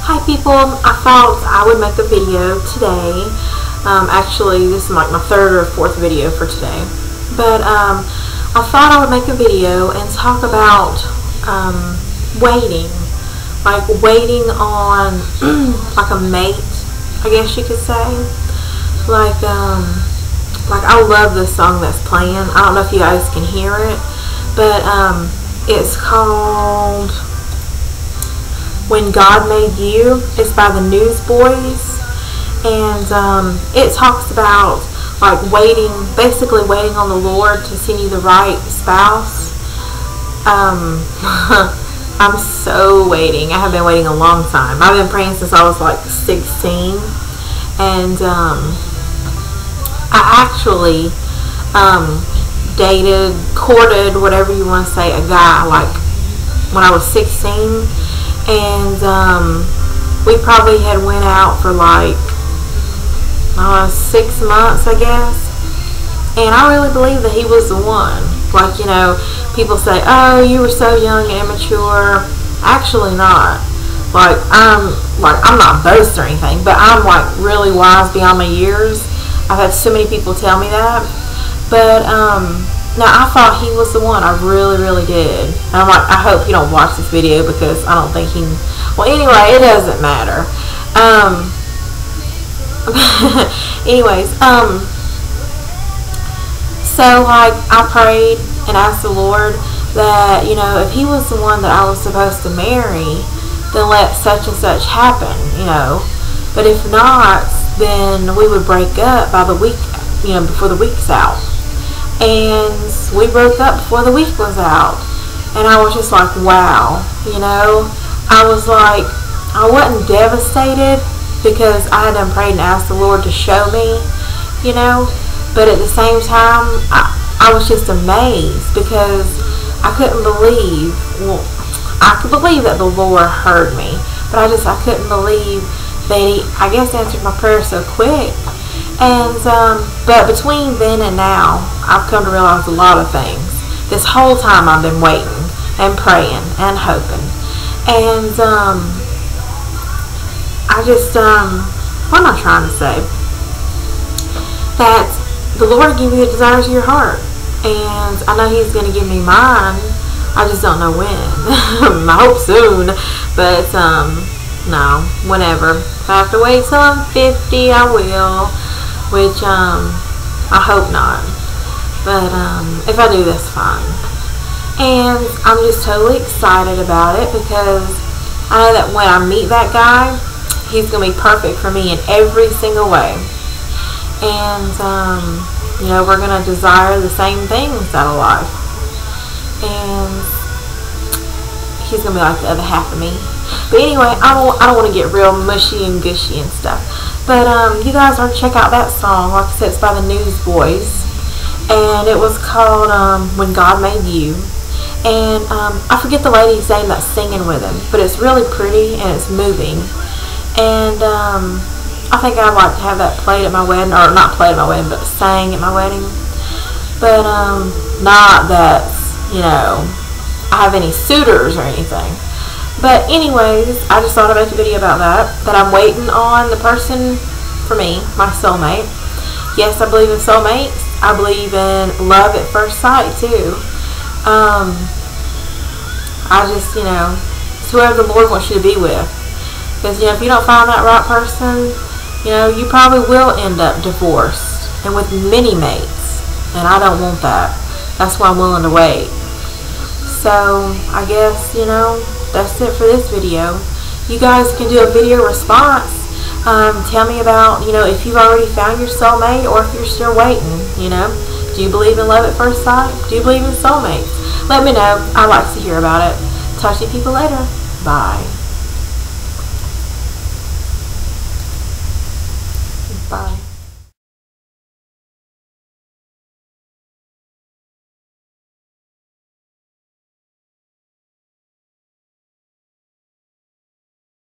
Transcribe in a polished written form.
Hi people, I thought I would make a video today. Actually, this is like my third or fourth video for today. But I thought I would make a video and talk about waiting. Like waiting on like a mate, I guess you could say. Like I love this song that's playing. I don't know if you guys can hear it, but it's called When God Made You. It's by the Newsboys, and it talks about like waiting, basically waiting on the Lord to send you the right spouse. I'm so waiting. I have been waiting a long time. I've been praying since I was like 16, and I actually dated, courted, whatever you want to say, a guy like when I was 16, and we probably had went out for like 6 months, I guess, and I really believe that he was the one. Like, you know, people say, oh, you were so young and immature. Actually not. Like I'm not boasting or anything, but I'm like really wise beyond my years. I've had so many people tell me that. But now I thought he was the one. I really did. And I'm like, I hope he don't watch this video, because I don't think he, well, anyway, it doesn't matter. Anyways, so like I prayed and asked the Lord that, you know, if he was the one that I was supposed to marry, then let such and such happen, you know. But if not, then we would break up by the week, you know, before the week's out. And we broke up before the week was out. And I was just like, wow, you know. I was like, I wasn't devastated, because I had done prayed and asked the Lord to show me, you know. But at the same time, I was just amazed, because I couldn't believe, well, I could believe that the Lord heard me, but I couldn't believe that he, I guess, answered my prayer so quick. And but between then and now, I've come to realize a lot of things. This whole time I've been waiting and praying and hoping. And I just what am I trying to say? That the Lord give you the desires of your heart, and I know he's going to give me mine. I just don't know when. I hope soon, but no, whenever. If I have to wait till I'm 50, I will, which I hope not, but if I do, that's fine. And I'm just totally excited about it, because I know that when I meet that guy, he's going to be perfect for me in every single way. And you know, we're going to desire the same things out of life. And he's going to be like the other half of me. But anyway, I don't want to get real mushy and gushy and stuff. But you guys are to check out that song. Like I said, it's by the Newsboys. And it was called When God Made You. And I forget the lady's name that's singing with him. But it's really pretty and it's moving. And I think I'd like to have that played at my wedding, or not played at my wedding, but sang at my wedding. But not that, you know, I have any suitors or anything. But anyways, I just thought I'd make a video about that. That I'm waiting on the person for me, my soulmate. Yes, I believe in soulmates. I believe in love at first sight too. I just, you know, it's whoever the Lord wants you to be with. Because, you know, if you don't find that right person, you know, you probably will end up divorced and with many mates. And I don't want that. That's why I'm willing to wait. So, I guess, you know, that's it for this video. You guys can do a video response. Tell me about, you know, if you've already found your soulmate, or if you're still waiting, you know. Do you believe in love at first sight? Do you believe in soulmates? Let me know. I'd like to hear about it. Talk to you people later. Bye. Bye.